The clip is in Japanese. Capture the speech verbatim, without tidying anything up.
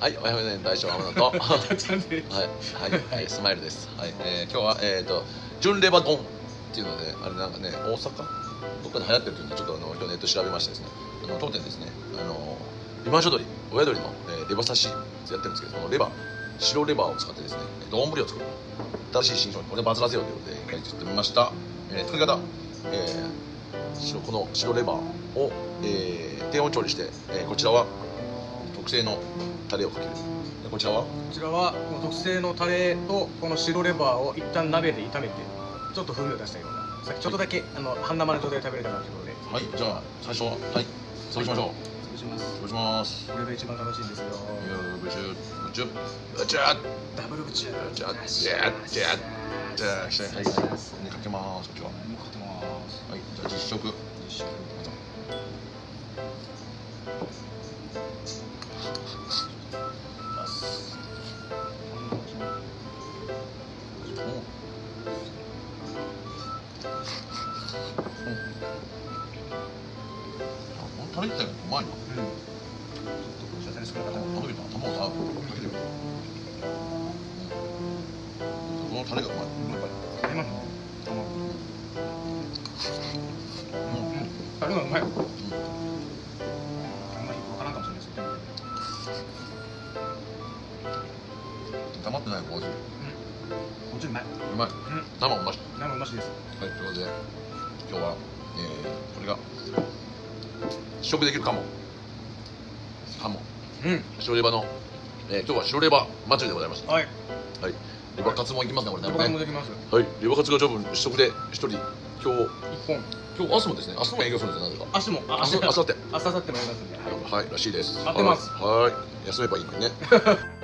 はい、おやめね大将天野とはい、はい、はい、スマイルです。はい、えー、今日はえっ、ー、と純レバ丼っていうので、あれなんかね、大阪どっかで流行ってるっていうんで、ちょっとあの今日ネット調べましてですね、あの当店ですね、あのリバンショ鶏、親鶏の、えー、レバ刺しやってるんですけど、このレバ白レバーを使ってですね、丼を作る新しい新商品、これバズらせようということで作ってみました。えー、作り方、えー、白この白レバーを、えー、低温調理して、えー、こちらは特製のタレをかける。こちらはこちらはこの特製のタレとこの白レバーを一旦鍋で炒めてちょっと風味を出したような、さっきちょっとだけ、はい、あの半生の状態で食べれたなということで、 はい、じゃあ最初ははい潰しましょう。 潰します潰します。 これが一番楽しいんですよ。 ブチュブチュブチュダブルブチュブチュブチュブチュじゃあ下にはいかけます。こっちはかけます。はい、じゃあ実食実食タレ自体がうまいな。うん。ちょっと作り方食べた卵をかけてる。このタレがうまい。うまい。タレなんだ。卵。うん。タレがうまい。うん。あんまりわからんかもしれないですけど。溜まってない麹。うん。麹うまい。うまい。うん。生うまし。生うましです。はい、ということで今日はえーこれが。試食できるかも。かも。うん。白レバの、えー、今日は白レバ祭りでございます。はい。はい。レバカツもいきますね、これね。レバカツもできます。はい。レバカツが多分試食で一人今日一本。今日明日もですね。明日も営業するんですよ。なぜか。明日も。明日明後日。明日明後日もやりますんで。はい。らしいです。合ってます。はい。休めばいいのにね。